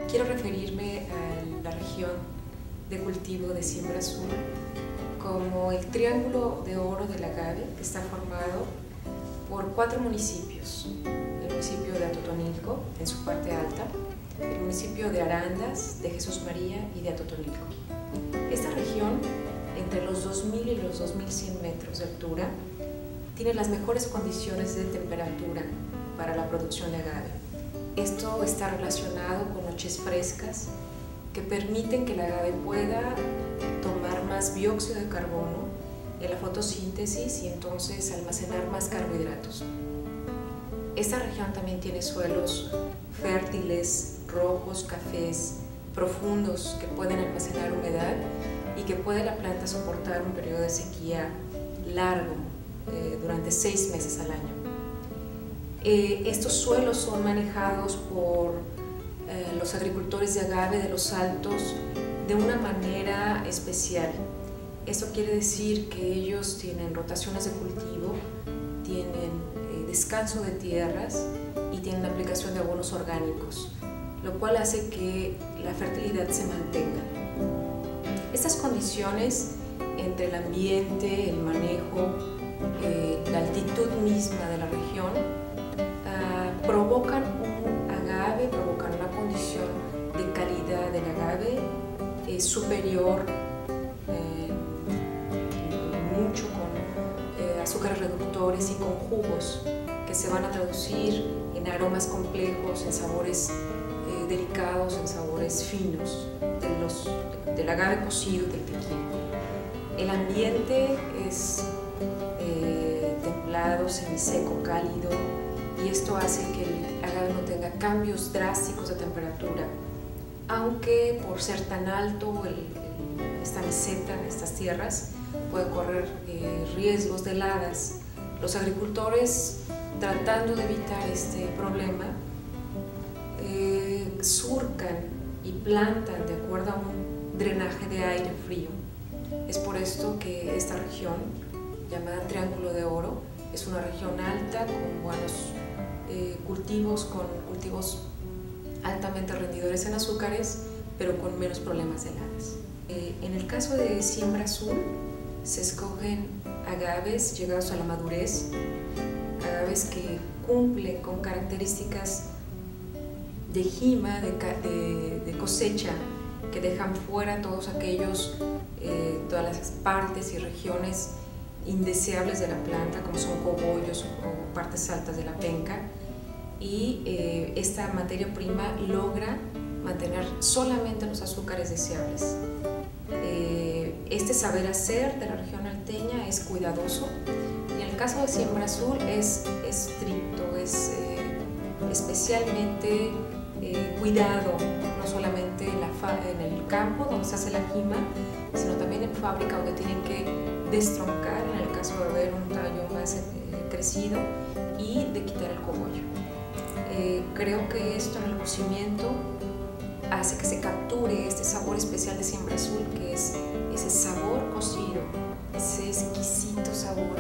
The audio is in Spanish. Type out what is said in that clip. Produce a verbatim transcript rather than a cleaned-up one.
quiero referirme a la región de cultivo de Siembra Azul como el triángulo de oro del agave, que está formado por cuatro municipios: el municipio de Atotonilco en su parte alta, el municipio de Arandas, de Jesús María y de Atotonilco. Esta región, entre los dos mil y los dos mil cien metros de altura, tiene las mejores condiciones de temperatura para la producción de agave. Esto está relacionado con noches frescas que permiten que el agave pueda tomar más dióxido de carbono en la fotosíntesis y entonces almacenar más carbohidratos. Esta región también tiene suelos fértiles, rojos, cafés, profundos, que pueden almacenar humedad y que puede la planta soportar un periodo de sequía largo, eh, durante seis meses al año. Eh, estos suelos son manejados por eh, los agricultores de agave de los Altos de una manera especial. Esto quiere decir que ellos tienen rotaciones de cultivo, tienen eh, descanso de tierras y tienen aplicación de abonos orgánicos, lo cual hace que la fertilidad se mantenga. Estas condiciones entre el ambiente, el manejo, eh, la altitud misma de la región uh, provocan un agave, provocan una condición de calidad del agave eh, superior, eh, mucho con eh, azúcares reductores y con jugos que se van a traducir en aromas complejos, en sabores eh, delicados, en sabores finos de los, del agave cocido, del tequila. El ambiente es eh, templado, semiseco, cálido, y esto hace que el agave no tenga cambios drásticos de temperatura, aunque por ser tan alto el, el, esta meseta, estas tierras, puede correr eh, riesgos de heladas. Los agricultores, tratando de evitar este problema, eh, surcan y plantan de acuerdo a un drenaje de aire frío. Es por esto que esta región, llamada Triángulo de Oro, es una región alta con buenos eh, cultivos, con cultivos altamente rendidores en azúcares, pero con menos problemas de heladas. Eh, en el caso de Siembra Azul, se escogen agaves llegados a la madurez, agaves que cumplen con características de jima, de, de, de cosecha, que dejan fuera todos aquellos, eh, todas las partes y regiones indeseables de la planta, como son cogollos o partes altas de la penca, y eh, esta materia prima logra mantener solamente los azúcares deseables. Eh, este saber hacer de la región alteña es cuidadoso, y en el caso de Siembra Azul es estricto, es eh, especialmente eh, cuidado, no solamente en, la en el campo donde se hace la jima, sino también en fábrica, donde tienen que destroncar en el caso de haber un tallo más eh, crecido, y de quitar el cogollo. Eh, creo que esto en el cocimiento hace que se capture este sabor especial de Siembra Azul, que es ese sabor cocido, ese exquisito sabor